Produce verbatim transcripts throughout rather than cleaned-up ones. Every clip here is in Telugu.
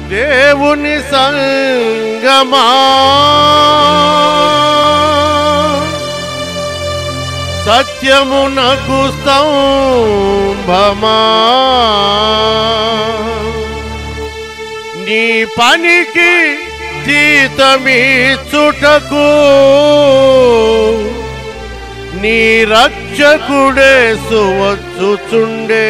దేవుని సంగమా సత్యమునకు స్తంభమా నీ పనికి జీతమిచ్చుటకు నీ రక్షకుడేసు వచ్చుచుండే.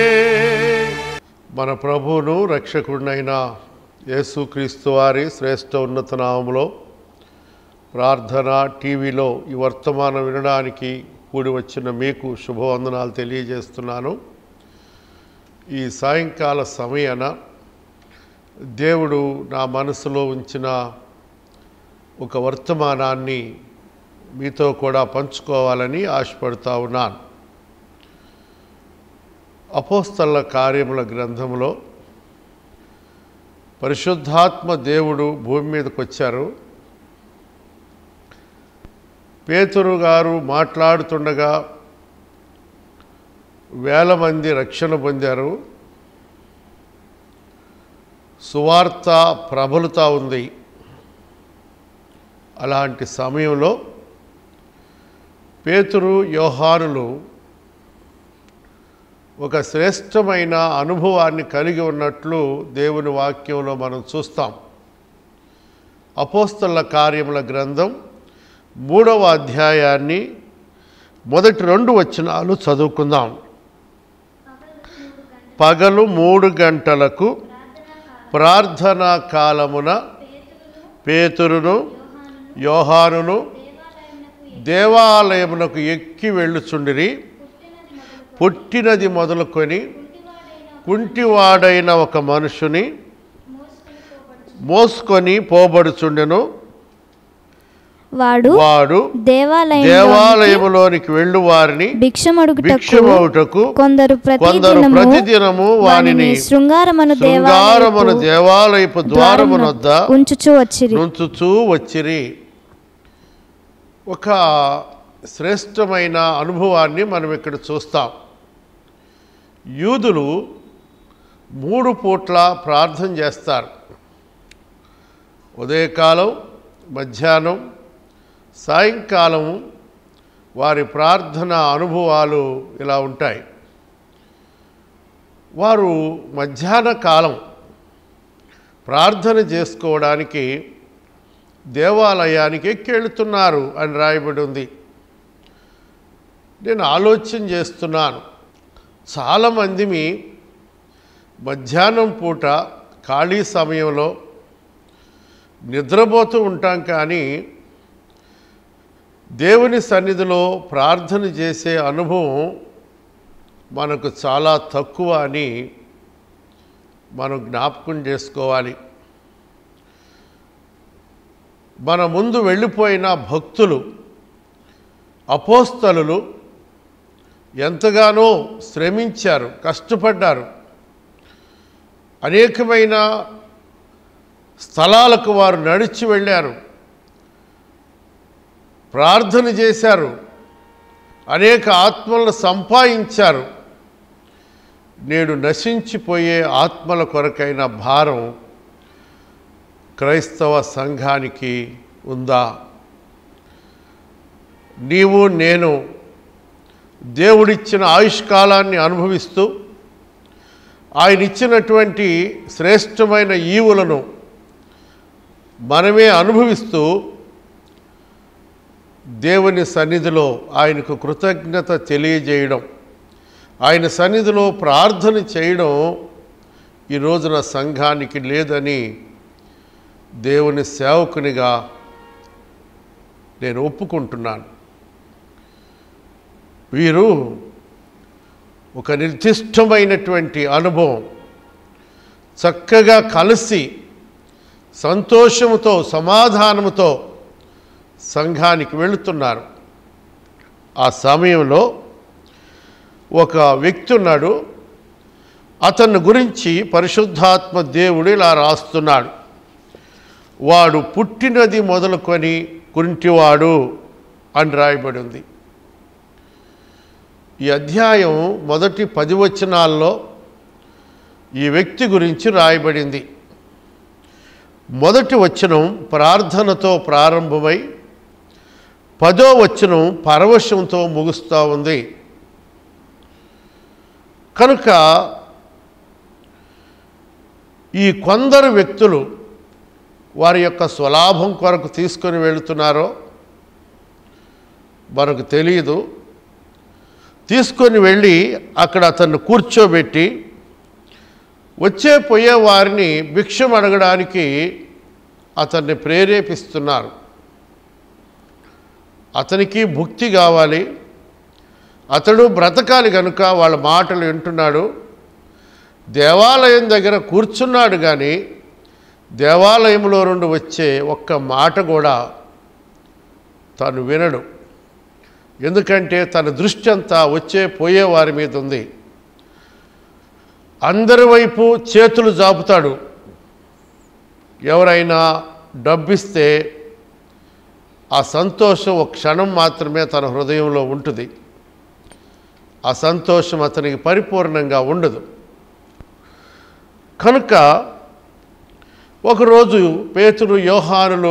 మన ప్రభువును రక్షకుడినైన యేసుక్రీస్తు వారి శ్రేష్ఠ ఉన్నత నామములో ప్రార్థన టీవీలో ఈ వర్తమానం వినడానికి కూడి వచ్చిన మీకు శుభవందనాలు తెలియజేస్తున్నాను. ఈ సాయంకాల సమయాన దేవుడు నా మనసులో ఉంచిన ఒక వర్తమానాన్ని మీతో కూడా పంచుకోవాలని ఆశపడుతూ ఉన్నాను. అపోస్తలుల కార్యముల గ్రంథంలో పరిశుద్ధాత్మ దేవుడు భూమి మీదకి వచ్చారు. పేతురు గారు మాట్లాడుతుండగా వేల మంది రక్షణ పొందారు. సువార్త ప్రబలుతా ఉంది. అలాంటి సమయంలో పేతురు యోహానులు ఒక శ్రేష్టమైన అనుభవాన్ని కలిగి ఉన్నట్లు దేవుని వాక్యంలో మనం చూస్తాం. అపోస్తలుల కార్యముల గ్రంథం మూడవ అధ్యాయాన్ని మొదటి రెండు వచనాలు చదువుకుందాం. పగలు మూడు గంటలకు ప్రార్థనా కాలమున పేతురును యోహానును దేవాలయమునకు ఎక్కి వెళ్ళుచుండిరి. పుట్టినది మొదలుకొని కుంటివాడైన ఒక మనుషుని మోసుకొని పోబడుచుండెను. వాడు వాడు దేవాలయములోనికి వెళ్ళు వారిని భిక్షమడుటకు కొందరు ప్రతిదినము వానిని శృంగారమును దేవాలయపు ద్వారమునొద్ద ఉంచుచూ వచ్చిరి ఉంచుచూ వచ్చిరి ఒక శ్రేష్టమైన అనుభవాన్ని మనం ఇక్కడ చూస్తాం. యూదులు మూడు పూట్ల ప్రార్థన చేస్తారు. ఉదయకాలం, మధ్యాహ్నం, సాయంకాలం వారి ప్రార్థన అనుభవాలు ఇలా ఉంటాయి. వారు మధ్యాహ్న కాలం ప్రార్థన చేసుకోవడానికి దేవాలయానికి ఎక్కెళ్తున్నారు అని రాయబడి ఉంది. నేను ఆలోచన చేస్తున్నాను, చాలామంది మీ మధ్యాహ్నం పూట ఖాళీ సమయంలో నిద్రపోతూ ఉంటాం, కానీ దేవుని సన్నిధిలో ప్రార్థన చేసే అనుభవం మనకు చాలా తక్కువ అని మనం జ్ఞాపకం చేసుకోవాలి. మన ముందు వెళ్ళిపోయిన భక్తులు, అపోస్తలులు ఎంతగానో శ్రమించారు, కష్టపడ్డారు. అనేకమైన స్థలాలకు వారు నడిచి వెళ్ళారు, ప్రార్థన చేశారు, అనేక ఆత్మలను సంపాదించారు. నేడు నశించిపోయే ఆత్మల కొరకైన భారం క్రైస్తవ సంఘానికి ఉందా? నీవు నేను దేవుడిచ్చిన ఆయుష్కాలాన్ని అనుభవిస్తూ ఆయన ఇచ్చినటువంటి శ్రేష్టమైన ఈవులను మనమే అనుభవిస్తూ దేవుని సన్నిధిలో ఆయనకు కృతజ్ఞత తెలియజేయడం, ఆయన సన్నిధిలో ప్రార్థన చేయడం ఈ రోజున సంఘానికి లేదని దేవుని సేవకునిగా నేను ఒప్పుకుంటున్నాను. వీరు ఒక నిర్దిష్టమైనటువంటి అనుభవం, చక్కగా కలిసి సంతోషముతో సమాధానముతో సంఘానికి వెళుతున్నారు. ఆ సమయంలో ఒక వ్యక్తి ఉన్నాడు. అతని గురించి పరిశుద్ధాత్మ దేవుడు ఇలా రాస్తున్నాడు. వాడు పుట్టినది మొదలుకొని కుంటివాడు అని రాయబడి ఉంది. ఈ అధ్యాయం మొదటి పది వచనాల్లో ఈ వ్యక్తి గురించి రాయబడింది. మొదటి వచనం ప్రార్థనతో ప్రారంభమై పదో వచనం పరవశంతో ముగుస్తూ ఉంది. కనుక ఈ కొందరు వ్యక్తులు వారి యొక్క స్వలాభం కొరకు తీసుకొని వెళుతున్నారో మనకు తెలియదు. తీసుకొని వెళ్ళి అక్కడ అతన్ని కూర్చోబెట్టి వచ్చే పోయే వారిని భిక్షం అడగడానికి అతన్ని ప్రేరేపిస్తున్నారు. అతనికి భుక్తి కావాలి, అతడు బ్రతకాలి కనుక వాళ్ళ మాటలు వింటున్నాడు. దేవాలయం దగ్గర కూర్చున్నాడు కానీ దేవాలయంలో నుండి వచ్చే ఒక్క మాట కూడా తను వినడు. ఎందుకంటే తన దృష్టి అంతా వచ్చే పోయే వారి మీద ఉంది. అందరి వైపు చేతులు జాపుతాడు. ఎవరైనా డబ్బిస్తే ఆ సంతోషం ఒక క్షణం మాత్రమే తన హృదయంలో ఉంటుంది. ఆ సంతోషం అతనికి పరిపూర్ణంగా ఉండదు. కనుక ఒకరోజు పేతురు యోహానులు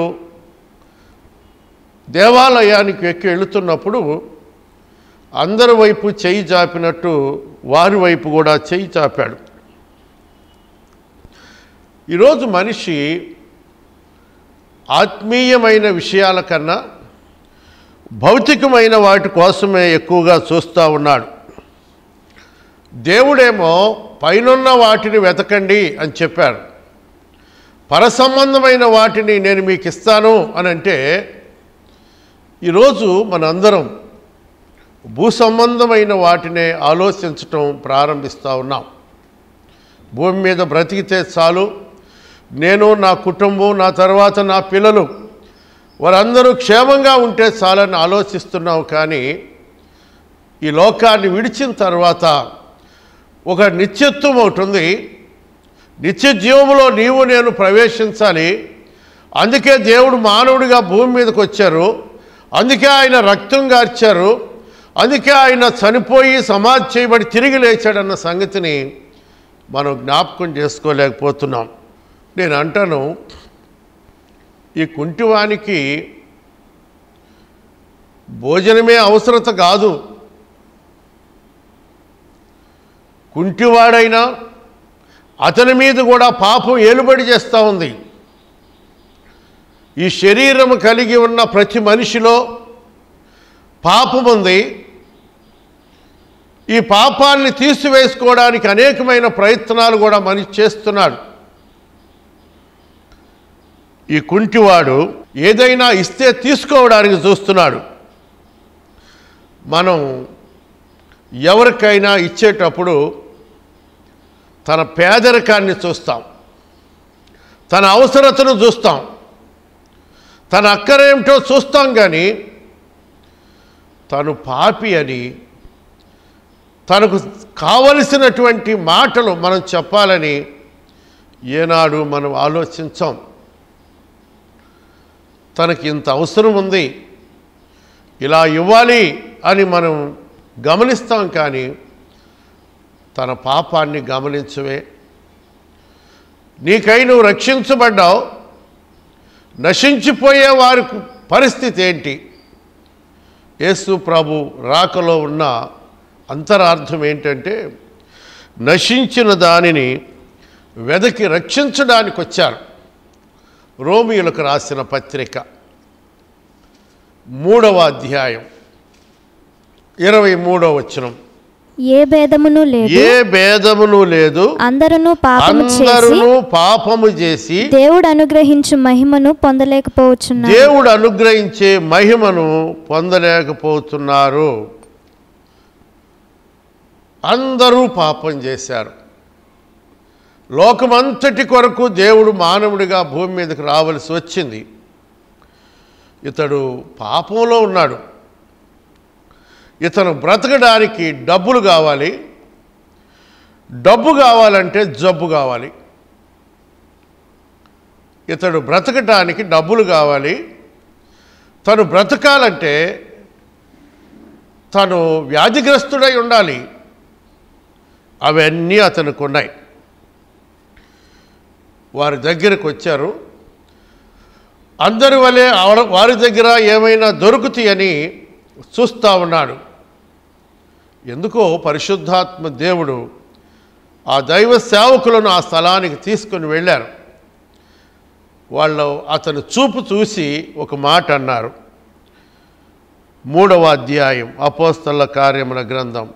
దేవాలయానికి ఎక్కి వెళుతున్నప్పుడు అందరి వైపు చెయ్యి చాపినట్టు వారి వైపు కూడా చెయ్యి చాపాడు. ఈరోజు మనిషి ఆత్మీయమైన విషయాల కన్నా భౌతికమైన వాటి కోసమే ఎక్కువగా చూస్తూ ఉన్నాడు. దేవుడేమో పైనున్న వాటిని వెతకండి అని చెప్పారు. పరసంబంధమైన వాటిని నేను మీకు ఇస్తాను అని అంటే ఈరోజు మనందరం భూ సంబంధమైన వాటినే ఆలోచించటం ప్రారంభిస్తూ ఉన్నాం. భూమి మీద బ్రతికితే చాలు, నేను, నా కుటుంబం, నా తర్వాత నా పిల్లలు వారందరూ క్షేమంగా ఉంటే చాలని ఆలోచిస్తున్నాం. కానీ ఈ లోకాన్ని విడిచిన తర్వాత ఒక నిత్యత్వం ఒకటి ఉంది. నిత్య జీవంలో నీవు నేను ప్రవేశించాలి. అందుకే దేవుడు మానవుడిగా భూమి మీదకి వచ్చారు. అందుకే ఆయన రక్తం గార్చారు. అందుకే ఆయన చనిపోయి సమాధి చేయబడి తిరిగి లేచాడన్న సంగతిని మనం జ్ఞాపకం చేసుకోలేకపోతున్నాం. నేను అంటాను, ఈ కుంటివానికి భోజనమే అవసరత కాదు. కుంటివాడైనా అతని మీద కూడా పాపం ఏలుబడి చేస్తూ ఉంది. ఈ శరీరం కలిగి ఉన్న ప్రతి మనిషిలో పాపం ఉంది. ఈ పాపాన్ని తీసివేసుకోవడానికి అనేకమైన ప్రయత్నాలు కూడా మనిషి చేస్తున్నాడు. ఈ కుంటివాడు ఏదైనా ఇస్తే తీసుకోవడానికి చూస్తున్నాడు. మనం ఎవరికైనా ఇచ్చేటప్పుడు తన పేదరికాన్ని చూస్తాం, తన అవసరతను చూస్తాం, తన అక్కరేమిటో చూస్తాం. కానీ తను పాపి అని, తనకు కావలసినటువంటి మాటలు మనం చెప్పాలని ఏనాడు మనం ఆలోచించాం. తనకి ఇంత అవసరం ఉంది, ఇలా ఇవ్వాలి అని మనం గమనిస్తాం. కానీ తన పాపాన్ని గమనించవే. నీకై నువ్వు రక్షించబడ్డావు, నశించిపోయే వారి పరిస్థితి ఏంటి? యేసు ప్రభు రాకలో ఉన్న అంతరార్థం ఏంటంటే నశించిన దానిని వెదకి రక్షించడానికి వచ్చారు. రోమియులకు రాసిన పత్రిక మూడవ అధ్యాయం ఇరవై మూడవ వచనం. ఏ భేదమును లేదు, ఏ భేదమును లేదు, అందరూ పాపము అందరూ పాపము చేసి దేవుడు అనుగ్రహించు మహిమను పొందలేకపోతున్నారు. దేవుడు అనుగ్రహించే మహిమను పొందలేకపోతున్నారు. అందరూ పాపం చేశారు. లోకమంతటి కొరకు దేవుడు మానవుడిగా భూమి మీదకి రావలసి వచ్చింది. ఇతడు పాపంలో ఉన్నాడు. ఇతను బ్రతకడానికి డబ్బులు కావాలి. డబ్బు కావాలంటే జబ్బు కావాలి. ఇతడు బ్రతకడానికి డబ్బులు కావాలి. తను బ్రతకాలంటే తను వ్యాధిగ్రస్తుడై ఉండాలి. అవన్నీ అతనికి ఉన్నాయి. వారి దగ్గరకు వచ్చారు. అందరి వలె ఆవ- వారి దగ్గర ఏమైనా దొరుకుతాయని చూస్తూ ఉన్నాడు. ఎందుకో పరిశుద్ధాత్మ దేవుడు ఆ దైవ సేవకులను ఆ స్థలానికి తీసుకొని వెళ్ళారు. వాళ్ళు అతను చూపు చూసి ఒక మాట అన్నారు. మూడవ అధ్యాయం అపోస్తల కార్యముల గ్రంథం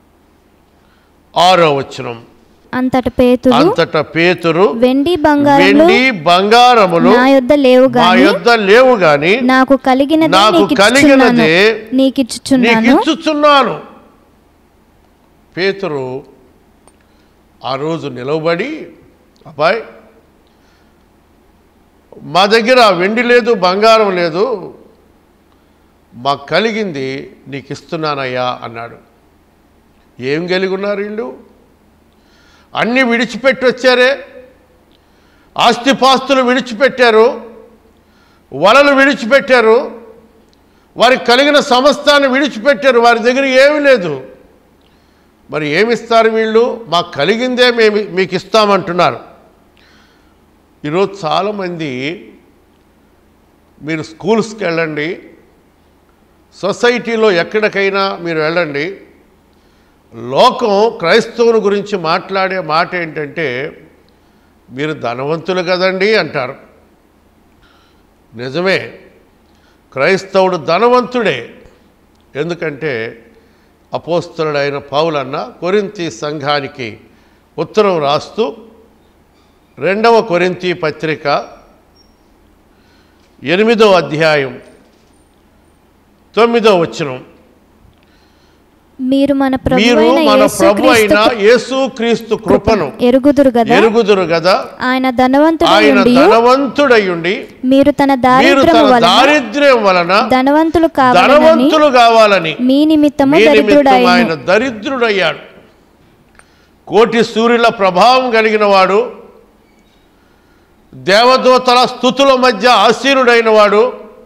ఆరో వచనం. అంతట పేతురు అంతట పేతురు వెండి బంగారములు వెండి బంగారములు నా యొద్ద లేవు మా గాని యొద్ద లేవు గాని నాకు కలిగినదే నాకు నీకిచ్చుచున్నాను. కలిగినదే నీకిచ్చుచున్నాను. నీకిచ్చుచున్నాను. పేతురు ఆ రోజు నిలవబడి, అబ్బాయి మా దగ్గర వెండి లేదు బంగారం లేదు, మాకు కలిగింది నీకు ఇస్తున్నానయ్యా అన్నాడు. ఏం కలిగి ఉన్నారు వీళ్ళు? అన్నీ విడిచిపెట్టి వచ్చారే, ఆస్తిపాస్తులు విడిచిపెట్టారు, వలలు విడిచిపెట్టారు, వారికి కలిగిన సమస్తాన్ని విడిచిపెట్టారు. వారి దగ్గర ఏమీ లేదు. మరి ఏమిస్తారు వీళ్ళు? మాకు కలిగిందే మేము మీకు ఇస్తామంటున్నారు. ఈరోజు చాలామంది మీరు స్కూల్స్కి వెళ్ళండి, సొసైటీలో ఎక్కడికైనా మీరు వెళ్ళండి, లోకం క్రైస్తవుని గురించి మాట్లాడే మాట ఏంటంటే మీరు ధనవంతులు కదండి అంటారు. నిజమే, క్రైస్తవుడు ధనవంతుడే. ఎందుకంటే అపోస్తలుడైన పౌలన్న కొరింథీ సంఘానికి ఉత్తరం రాస్తూ రెండవ కొరింథీ పత్రిక ఎనిమిదో అధ్యాయం తొమ్మిదో వచనం, మీరు మన మీరు ప్రభువైన మన ప్రభు అయిన యేసుక్రీస్తు యేసుక్రీస్తు కృపను ఎరుగుదురు గదా. ఎరుగుదురు గదా. ఆయన ధనవంతుడై ఆయన ఉండియు ధనవంతుడయ్యుండి మీరు తన మీరు దారిద్ర్యము తన వలన దారిద్ర్యం వలన ధనవంతులు కావాలని ధనవంతులు కావాలని మీ నిమిత్తము మీ నిమిత్తం దరిద్రుడైన ఆయన దరిద్రుడయ్యాడు. కోటి సూర్యుల ప్రభావం కలిగిన వాడు, దేవదూతల స్తుతుల మధ్య ఆసీనుడైన వాడు,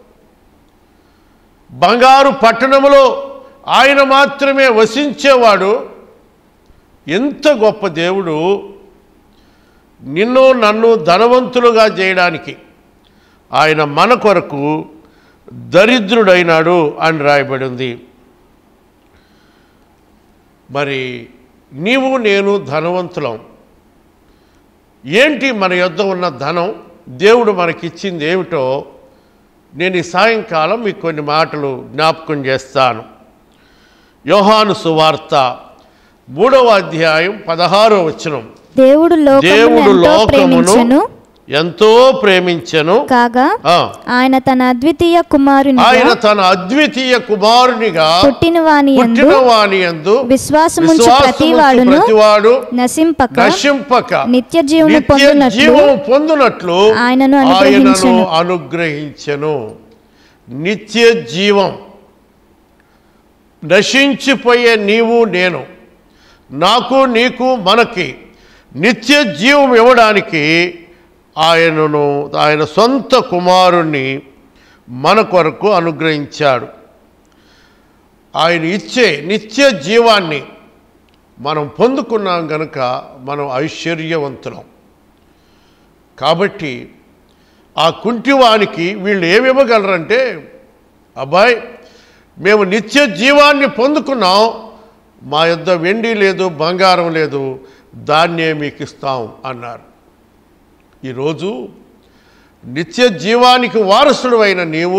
బంగారు పట్టణములో ఆయన మాత్రమే వసించేవాడు. ఎంత గొప్ప దేవుడు నిన్ను నన్ను ధనవంతులుగా చేయడానికి ఆయన మన కొరకు దరిద్రుడైనాడు అని రాయబడింది. మరి నీవు నేను ధనవంతులం. ఏంటి మన యొద్ద ఉన్న ధనం? దేవుడు మనకిచ్చింది ఏమిటో నేను ఈ సాయంకాలం మీకు కొన్ని మాటలు జ్ఞాపకం చేస్తాను. యోహాను సువార్త మూడవ అధ్యాయం పదహారో వచనం. దేవుడు దేవుడు లోకమును ఎంతో లోకమును ప్రేమించెను ఎంతో ప్రేమించెను కాగా ఆ, ఆయన తన అద్వితీయ కుమారుని ఆయన తన అద్వితీయ కుమారునిగా పుట్టిన వాని యందు పుట్టిన వాని యందు విశ్వాసముంచు విశ్వాసముంచు ప్రతివాడును ప్రతివాడు నశింపక నశింపక నిత్య జీవము నిత్య పొందునట్లు జీవము పొందునట్లు ఆయనను ఆయనను అనుగ్రహించెను. అనుగ్రహించెను. నిత్య జీవం, నశించిపోయే నీవు నేను, నాకు నీకు మనకి నిత్య జీవం ఇవ్వడానికి ఆయనను ఆయన సొంత కుమారుణ్ణి మన కొరకు అనుగ్రహించాడు. ఆయన ఇచ్చే నిత్య జీవాన్ని మనం పొందుకున్నాం కనుక మనం ఐశ్వర్యవంతులం. కాబట్టి ఆ కుంటివానికి వీళ్ళు ఏమి ఇవ్వగలరంటే, అబ్బాయి మేము నిత్య జీవాన్ని పొందుకున్నాం, మా యొద్ద వెండి లేదు బంగారం లేదు, దాన్నే మీకు ఇస్తాం అన్నారు. ఈరోజు నిత్య జీవానికి వారసుడు అయిన నీవు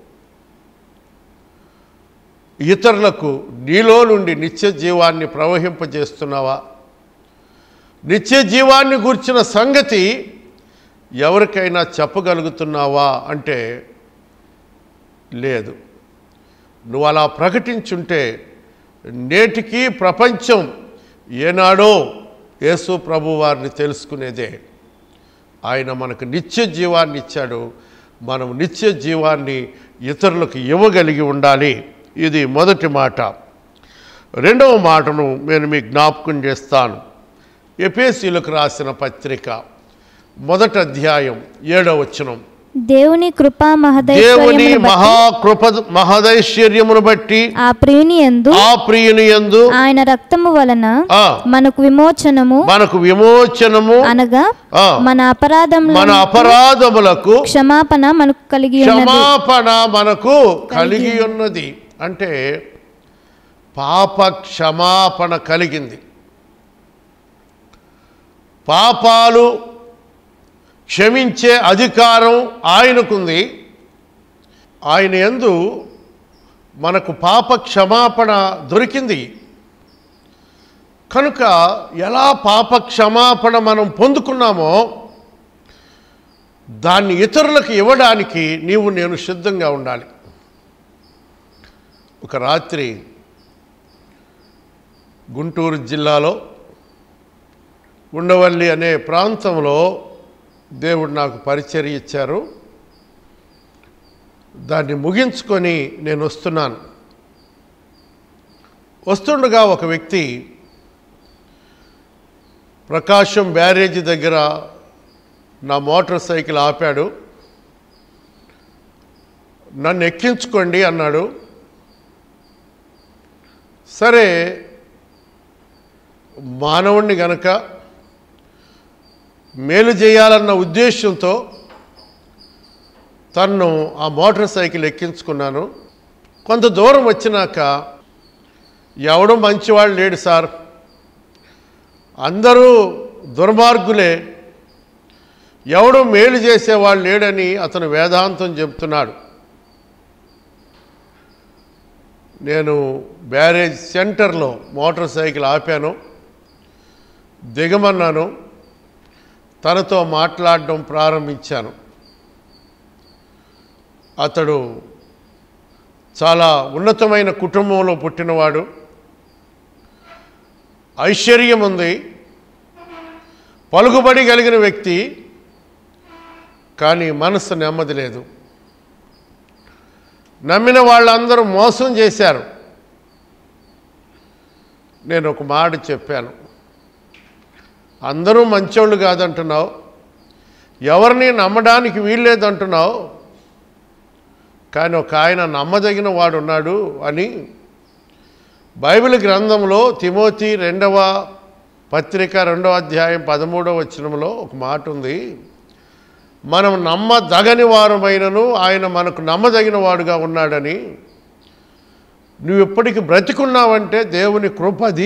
ఇతరులకు నీలో నుండి నిత్య జీవాన్ని ప్రవహింపజేస్తున్నావా? నిత్య జీవాన్ని గూర్చిన సంగతి ఎవరికైనా చెప్పగలుగుతున్నావా అంటే లేదు. నువ్వు అలా ప్రకటించుంటే నేటికి ప్రపంచం ఏనాడో యేసు ప్రభు వారిని తెలుసుకునేదే. ఆయన మనకు నిత్య జీవాన్ని ఇచ్చాడు, మనం నిత్య జీవాన్ని ఇతరులకు ఇవ్వగలిగి ఉండాలి. ఇది మొదటి మాట. రెండవ మాటను నేను మీకు జ్ఞాపకం చేస్తాను. ఎఫెసీయులకు రాసిన పత్రిక మొదటి అధ్యాయం ఏడవ వచనం. దేవుని కృపా దేవుని మహదైశ్వర్యమును బట్టి మహాకృప మహదైశ్వర్యమును బట్టి ఆ ప్రియుని యందు ఆ ప్రియుని యందు ఆయన రక్తము వలన ఆ, మనకు విమోచనము మనకు విమోచనము అనగా ఆ, మన అపరాధముల మన అపరాధములకు క్షమాపణ మనకు కలిగి ఉన్నది. క్షమాపణ మనకు కలిగి ఉన్నది. అంటే పాప క్షమాపణ కలిగింది. పాపాలు క్షమించే అధికారం ఆయనకుంది. ఆయన యందు మనకు పాప క్షమాపణ దొరికింది కనుక ఎలా పాప క్షమాపణ మనం పొందుకున్నామో దాన్ని ఇతరులకు ఇవ్వడానికి నీవు నేను సిద్ధంగా ఉండాలి. ఒక రాత్రి గుంటూరు జిల్లాలో ఉండవల్లి అనే ప్రాంతంలో దేవుడు నాకు పరిచర్య ఇచ్చారు. దాన్ని ముగించుకొని నేను వస్తున్నాను. వస్తుండగా ఒక వ్యక్తి ప్రకాశం బ్యారేజీ దగ్గర నా మోటార్ సైకిల్ ఆపాడు. నన్ను ఎక్కించుకోండి అన్నాడు. సరే, మానవుణ్ణి గనక మేలు చేయాలన్న ఉద్దేశంతో తన్ను ఆ మోటార్ సైకిల్ ఎక్కించుకున్నాను. కొంత దూరం వచ్చినాక ఎవడు మంచివాళ్ళు లేడు సార్, అందరూ దుర్మార్గులే, ఎవడు మేలు చేసేవాళ్ళు లేడని అతను వేదాంతం చెప్తున్నాడు. నేను బ్యారేజ్ సెంటర్లో మోటార్ సైకిల్ ఆపాను, దిగమన్నాను, తనతో మాట్లాడడం ప్రారంభించాను. అతడు చాలా ఉన్నతమైన కుటుంబంలో పుట్టినవాడు, ఐశ్వర్యం ఉంది, పలుకుబడి కలిగిన వ్యక్తి, కానీ మనసు నెమ్మది లేదు. నమ్మిన వాళ్ళందరూ మోసం చేశారు. నేను ఒక మాట చెప్పాను, అందరూ మంచోళ్ళు కాదంటున్నావు, ఎవరిని నమ్మడానికి వీల్లేదంటున్నావు, కానీ ఒక ఆయన నమ్మదగిన వాడు ఉన్నాడు అని బైబిల్ గ్రంథంలో తిమోతి రెండవ పత్రిక రెండవ అధ్యాయం పదమూడవ వచనంలో ఒక మాట ఉంది. మనం నమ్మదగని వారమైనను ఆయన మనకు నమ్మదగిన వాడుగా ఉన్నాడని. నువ్వు ఇప్పటికి బ్రతికున్నావంటే దేవుని కృపది.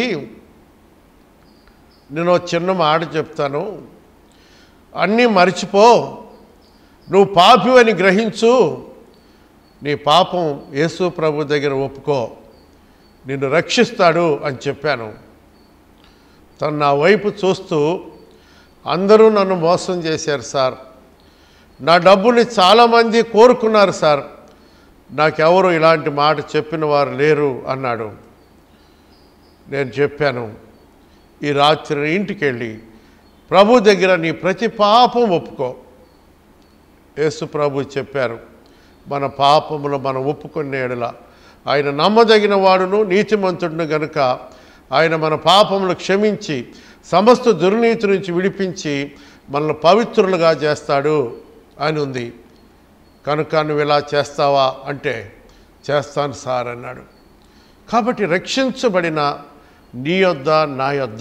నేను చిన్న మాట చెప్తాను, అన్నీ మర్చిపో, నువ్వు పాపివని గ్రహించు, నీ పాపం యేసు ప్రభు దగ్గర ఒప్పుకో, నిన్ను రక్షిస్తాడు అని చెప్పాను. తను నా వైపు చూస్తూ, అందరూ నన్ను మోసం చేశారు సార్, నా డబ్బుని చాలామంది కోరుకున్నారు సార్, నాకెవరు ఇలాంటి మాట చెప్పిన వారు లేరు అన్నాడు. నేను చెప్పాను, ఈ రాత్రి ఇంటికి వెళ్ళి ప్రభు దగ్గర నీ ప్రతి పాపం ఒప్పుకో. యేసు ప్రభు చెప్పారు, మన పాపములు మనం ఒప్పుకునే ఎడల ఆయన నమ్మదగిన వాడును నీతిమంతుడును గనుక ఆయన మన పాపములు క్షమించి సమస్త దుర్నీతి నుంచి విడిపించి మనల్ని పవిత్రులుగా చేస్తాడు అని ఉంది. కనుక నువ్వు ఇలా చేస్తావా అంటే చేస్తాను సార్ అన్నాడు. కాబట్టి రక్షించబడిన నీ యొద్ద నా యొద్ద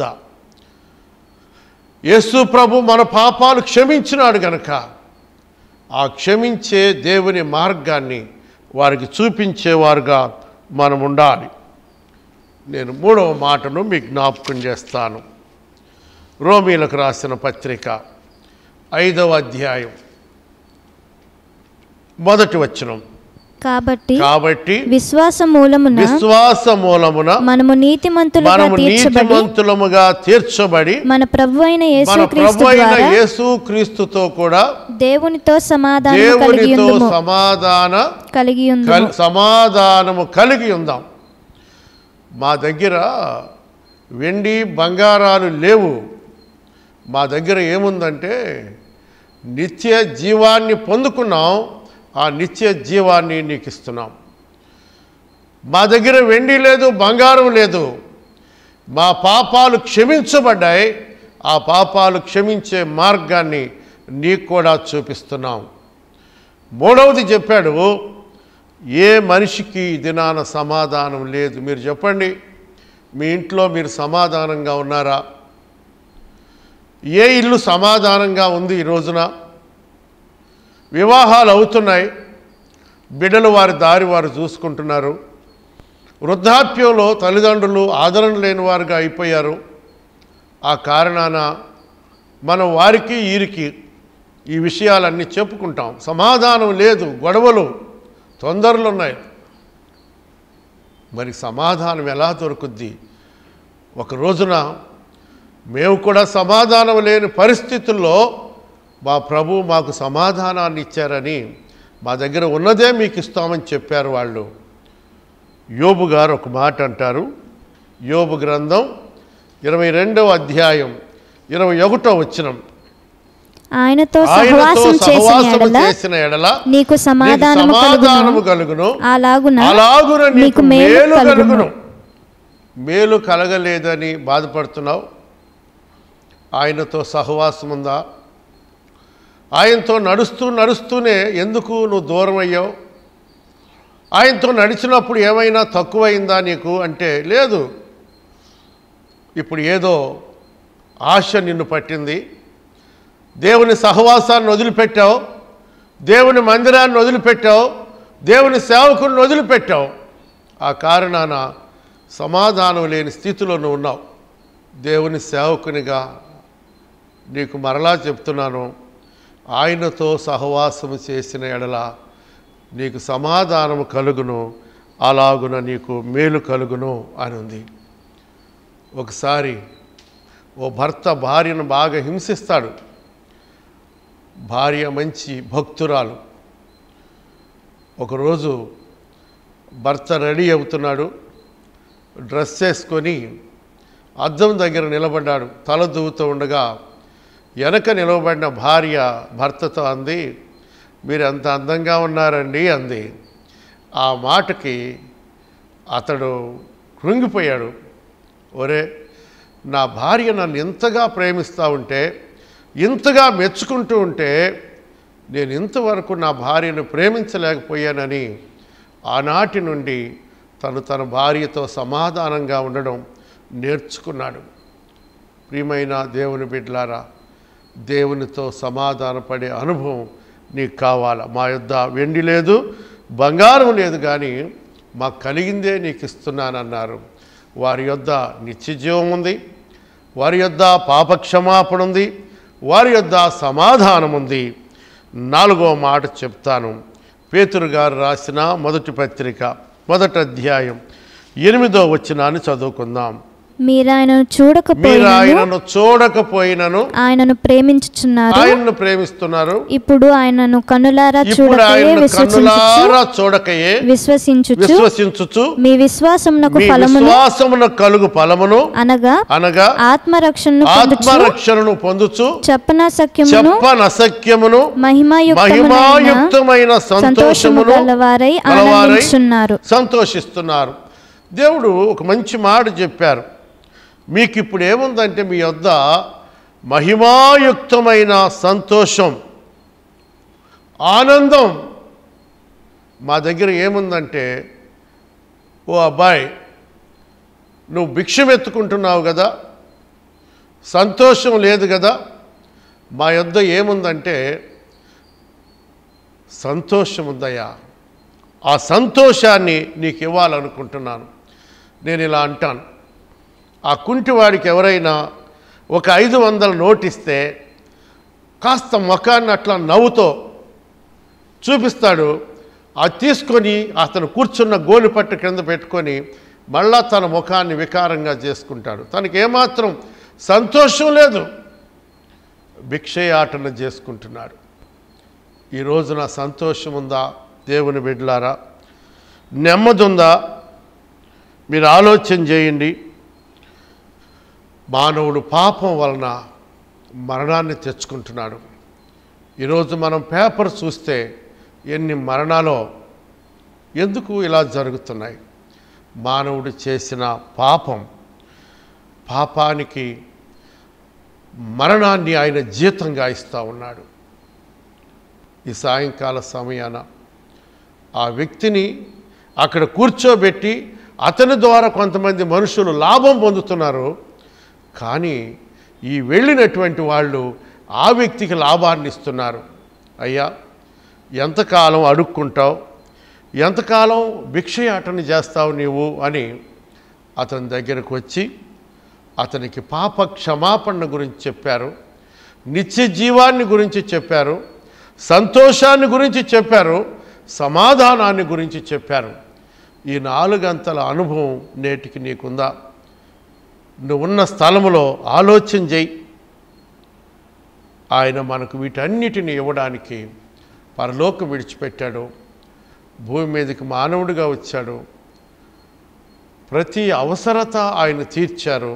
యేసు ప్రభు మన పాపాలు క్షమించినాడు గనక ఆ క్షమించే దేవుని మార్గాన్ని వారికి చూపించేవారుగా మనం ఉండాలి. నేను మూడవ మాటను మీకు జ్ఞాపకం చేస్తాను. రోమీలకు రాసిన పత్రిక ఐదవ అధ్యాయం మొదటి వచనం. కాబట్టి కాబట్టి విశ్వాస మూలమున విశ్వాస మూలమున మనము నీతిమంతులుగా మనము తీర్చబడి నీతిమంతులముగా తీర్చబడి మన ప్రభు అయిన మన యేసుక్రీస్తు ప్రభు అయిన ద్వారా యేసుక్రీస్తుతో కూడా దేవునితో సమాధానం కలిగి దేవునితో ఉందుము సమాధాన కలిగి ఉందుము కల్- సమాధానము కలిగి ఉందాం. మా దగ్గర వెండి బంగారాలు లేవు. మా దగ్గర ఏముందంటే నిత్య జీవాన్ని పొందుకున్నాం, ఆ నిత్య జీవాన్ని నీకు ఇస్తున్నాం. మా దగ్గర వెండి లేదు, బంగారం లేదు, మా పాపాలు క్షమించబడ్డాయి, ఆ పాపాలు క్షమించే మార్గాన్ని నీకు కూడా చూపిస్తున్నాం. మూడవది చెప్పాడు, ఏ మనిషికి ఈ దినాన సమాధానం లేదు. మీరు చెప్పండి, మీ ఇంట్లో మీరు సమాధానంగా ఉన్నారా? ఏ ఇల్లు సమాధానంగా ఉంది ఈ రోజున? వివాహాలు అవుతున్నాయి, బిడ్డలు వారి దారి వారు చూసుకుంటున్నారు. వృద్ధాప్యంలో తల్లిదండ్రులు ఆదరణ లేని వారుగా అయిపోయారు. ఆ కారణాన మనం వారికి వీరికి ఈ విషయాలన్నీ చెప్పుకుంటాం. సమాధానం లేదు, గొడవలు, తొందరలు ఉన్నాయి. మరి సమాధానం ఎలా దొరుకుద్ది? ఒక రోజున మేము కూడా సమాధానం లేని పరిస్థితుల్లో మా ప్రభు మాకు సమాధానాన్ని ఇచ్చారని, మా దగ్గర ఉన్నదే మీకు ఇస్తామని చెప్పారు వాళ్ళు. యోబు గారు ఒక మాట అంటారు. యోబు గ్రంథం ఇరవై రెండవ అధ్యాయం ఇరవై ఒకటో వచనం, ఆయనతో ఆయనతో సహవాసం సహవాసము చేసిన ఎడల నీకు సమాధానము సమాధానము కలుగును, కలుగును, అలాగున అలాగున నీకు నీకు మేలు మేలు కలుగును. కలుగును. మేలు కలగలేదని బాధపడుతున్నావు? ఆయనతో సహవాసం ఉందా? ఆయనతో నడుస్తూ నడుస్తూనే ఎందుకు నువ్వు దూరం అయ్యావు? ఆయనతో నడిచినప్పుడు ఏమైనా తక్కువైందా నీకు అంటే లేదు. ఇప్పుడు ఏదో ఆశ నిన్ను పట్టింది. దేవుని సహవాసాన్ని వదిలిపెట్టావు, దేవుని మందిరాన్ని వదిలిపెట్టావు, దేవుని సేవకుని వదిలిపెట్టావు. ఆ కారణాన సమాధానం లేని స్థితిలో నువ్వు ఉన్నావు. దేవుని సేవకునిగా నీకు మరలా చెప్తున్నాను, ఆయనతో సహవాసము చేసిన ఎడల నీకు సమాధానము కలుగును, అలాగున నీకు మేలు కలుగును అని ఉంది. ఒకసారి ఓ భర్త భార్యను బాగా హింసిస్తాడు. భార్య మంచి భక్తురాలు. ఒకరోజు భర్త రెడీ అవుతున్నాడు, డ్రెస్ చేసుకొని అద్దం దగ్గర నిలబడ్డాడు. తల దువ్వుతూ ఉండగా వెనక నిలబడిన భార్య భర్తతో అంది, మీరు ఎంత అందంగా ఉన్నారండి అంది. ఆ మాటకి అతడు కృంగిపోయాడు. ఒరే, నా భార్య నన్ను ఇంతగా ప్రేమిస్తూ ఉంటే, ఇంతగా మెచ్చుకుంటూ ఉంటే, నేను ఇంతవరకు నా భార్యను ప్రేమించలేకపోయానని ఆనాటి నుండి తను తన భార్యతో సమాధానంగా ఉండడం నేర్చుకున్నాడు. ప్రియమైన దేవుని బిడ్డలారా, దేవునితో సమాధానపడే అనుభవం నీకు కావాలా? మా యొద్ద వెండి లేదు, బంగారం లేదు, కానీ మాకు కలిగిందే నీకు ఇస్తున్నానన్నారు. వారి యొద్ద నిత్యజీవం ఉంది, వారి యొద్ద పాపక్షమాపణ ఉంది, వారి యొద్ద సమాధానం ఉంది. నాలుగో మాట చెప్తాను. పేతురు గారు రాసిన మొదటి పత్రిక మొదటి అధ్యాయం ఎనిమిదో వచనాన్ని చదువుకుందాం. మీరు ఆయనను మీరు చూడకపోయినను ఆయనను చూడకపోయినను ఆయనను ప్రేమించుచున్నారు, ఆయనను ప్రేమిస్తున్నారు. ఇప్పుడు ఆయనను కన్నులారా ఇప్పుడు చూడకయే ఆయనను విశ్వసించుచు కన్నులారా చూడకయే విశ్వసించుచు విశ్వసించుచు మీ విశ్వాసమునకు మీ ఫలమును విశ్వాసమున కలుగు ఫలమును అనగా అనగా ఆత్మరక్షణను పొందుచు ఆత్మరక్షణను పొందుచు చెప్పనసఖ్యమును చెప్పనసఖ్యమును మహిమాయుక్తములైన మహిమాయుక్తమైన సంతోషము సంతోషమును గలవారై గలవారై ఆనందించున్నారు. సంతోషిస్తున్నారు. దేవుడు ఒక మంచి మాట చెప్పారు. మీకు ఇప్పుడు ఏముందంటే మీ వద్ద మహిమాయుక్తమైన సంతోషం, ఆనందం. మా దగ్గర ఏముందంటే, ఓ అబ్బాయి, నువ్వు భిక్షం ఎత్తుకుంటున్నావు కదా, సంతోషం లేదు కదా. మా యొద్ద ఏముందంటే సంతోషం ఉందయ్యా, ఆ సంతోషాన్ని నీకు ఇవ్వాలనుకుంటున్నాను. నేను ఇలా అంటాను, ఆ కుంటివాడికి ఎవరైనా ఒక ఐదు వందల నోటిస్తే కాస్త ముఖాన్ని అట్లా నవ్వుతో చూపిస్తాడు. అది తీసుకొని అతను కూర్చున్న గోలిపట్టు కింద పెట్టుకొని మళ్ళా తన ముఖాన్ని వికారంగా చేసుకుంటాడు. తనకి ఏమాత్రం సంతోషం లేదు, భిక్షయాటన చేసుకుంటున్నాడు. ఈ రోజున సంతోషం ఉందా దేవుని బిడ్డలారా? నెమ్మది ఉందా? మీరు ఆలోచన చేయండి. మానవుడు పాపం వలన మరణాన్ని తెచ్చుకుంటున్నాడు. ఈరోజు మనం పేపర్ చూస్తే ఎన్ని మరణాలో ఎందుకు ఇలా జరుగుతున్నాయి? మానవుడు చేసిన పాపం, పాపానికి మరణాన్ని ఆయన జీతంగా ఇస్తూ ఉన్నాడు. ఈ సాయంకాల సమయాన ఆ వ్యక్తిని అక్కడ కూర్చోబెట్టి అతని ద్వారా కొంతమంది మనుషులు లాభం పొందుతున్నారు. కానీ ఈ వెళ్ళినటువంటి వాళ్ళు ఆ వ్యక్తికి లాభాన్ని ఇస్తున్నారు. అయ్యా, ఎంతకాలం అడుక్కుంటావు, ఎంతకాలం భిక్షయాటన చేస్తావు నీవు అని అతని దగ్గరకు వచ్చి అతనికి పాప క్షమాపణ గురించి చెప్పారు, నిత్య జీవాన్ని గురించి చెప్పారు, సంతోషాన్ని గురించి చెప్పారు, సమాధానాన్ని గురించి చెప్పారు. ఈ నాలుగంతల అనుభవం నేటికి నీకుందా? నువ్వున్న స్థలములో ఆలోచన చేయి. ఆయన మనకు వీటన్నిటిని ఇవ్వడానికి పరలోకం విడిచిపెట్టాడు, భూమి మీదకి మానవుడిగా వచ్చాడు, ప్రతి అవసరత ఆయన తీర్చారు.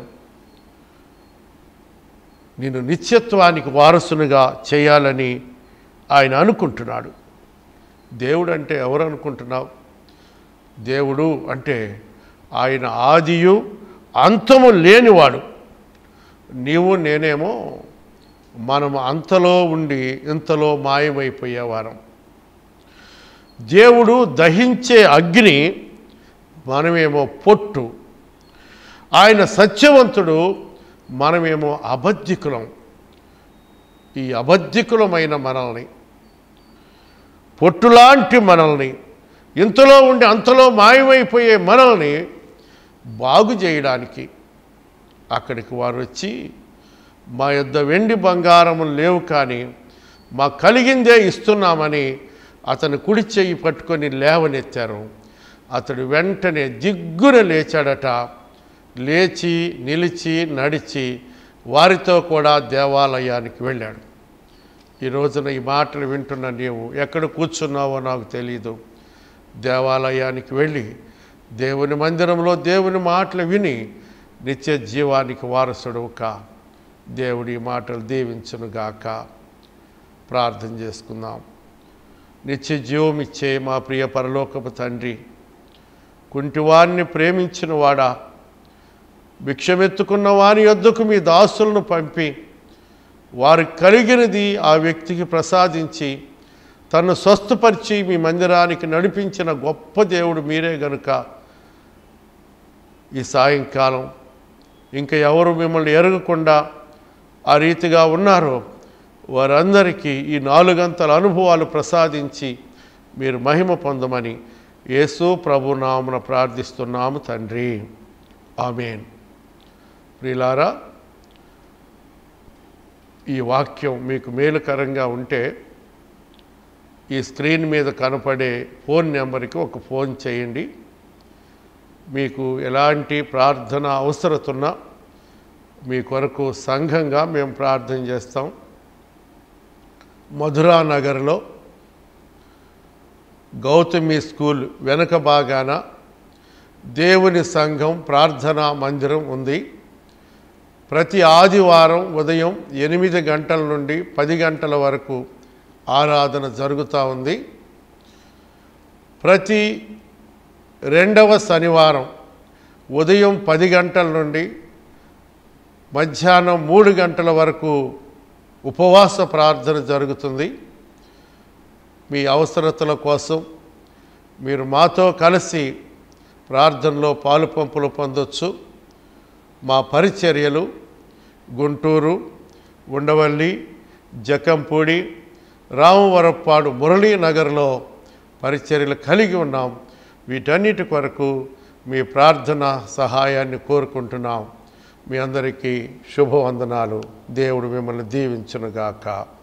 నిన్ను నిత్యత్వానికి వారసునిగా చేయాలని ఆయన అనుకుంటున్నాడు. దేవుడు అంటే ఎవరు అనుకుంటున్నావు? దేవుడు అంటే ఆయన ఆదియు అంతము లేనివాడు. నీవు నేనేమో మనం అంతలో ఉండి ఇంతలో మాయమైపోయేవారం. దేవుడు దహించే అగ్ని, మనమేమో పొట్టు. ఆయన సత్యవంతుడు, మనమేమో అబద్ధికులం. ఈ అబద్ధికులమైన మనల్ని, పొట్టులాంటి మనల్ని, ఇంతలో ఉండి అంతలో మాయమైపోయే మనల్ని బాగు చేయడానికి అక్కడికి వారు వచ్చి, మా యొద్ద వెండి బంగారములు లేవు కానీ మా కలిగిందే ఇస్తున్నామని అతను కుడి చెయ్యి పట్టుకొని లేవనెత్తారు. అతడు వెంటనే దిగ్గున లేచాడట. లేచి నిలిచి నడిచి వారితో కూడా దేవాలయానికి వెళ్ళాడు. ఈ రోజున ఈ మాటలు వింటున్న నీవు ఎక్కడ కూర్చున్నావో నాకు తెలియదు. దేవాలయానికి వెళ్ళి దేవుని మందిరంలో దేవుని మాటలు విని నిత్య జీవానికి వారసుడు కా. దేవుడి మాటలు దీవించునుగాక. ప్రార్థన చేసుకుందాం. నిత్య జీవం ఇచ్చే మా ప్రియ పరలోకపు తండ్రి, కుంటివారిని ప్రేమించిన వాడా, భిక్షమెత్తుకున్న వారి యొద్దకు మీ దాసులను పంపి వారికి కలిగినది ఆ వ్యక్తికి ప్రసాదించి తను స్వస్థపరిచి మీ మందిరానికి నడిపించిన గొప్ప దేవుడు మీరే గనుక ఈ సాయంకాలం ఇంకా ఎవరు మిమ్మల్ని ఎరగకుండా ఆ రీతిగా ఉన్నారో వారందరికీ ఈ నాలుగంతల అనుభవాలు ప్రసాదించి మీరు మహిమ పొందమని యేసు ప్రభునామమున ప్రార్థిస్తున్నాము తండ్రి. ఆమేన్. ప్రియులారా, ఈ వాక్యం మీకు మేలుకరంగా ఉంటే ఈ స్క్రీన్ మీద కనపడే ఫోన్ నెంబర్కి ఒక ఫోన్ చేయండి. మీకు ఎలాంటి ప్రార్థన అవసరత ఉన్నా మీ కొరకు సంఘంగా మేము ప్రార్థన చేస్తాం. మధురా నగర్లో గౌతమి స్కూల్ వెనక భాగాన దేవుని సంఘం ప్రార్థనా మందిరం ఉంది. ప్రతి ఆదివారం ఉదయం ఎనిమిది గంటల నుండి పది గంటల వరకు ఆరాధన జరుగుతూ ఉంది. ప్రతి రెండవ శనివారం ఉదయం పది గంటల నుండి మధ్యాహ్నం మూడు గంటల వరకు ఉపవాస ప్రార్థన జరుగుతుంది. మీ అవసరతల కోసం మీరు మాతో కలిసి ప్రార్థనలో పాలు పంపులు పొందొచ్చు. మా పరిచర్యలు గుంటూరు, ఉండవల్లి, జకంపూడి, రామవరప్పాడు, మురళీనగర్లో పరిచర్యలు కలిగి ఉన్నాం. వీటన్నిటి కొరకు మీ ప్రార్థన సహాయాన్ని కోరుకుంటున్నాం. మీ అందరికీ శుభవందనాలు. దేవుడు మిమ్మల్ని దీవించునుగాక.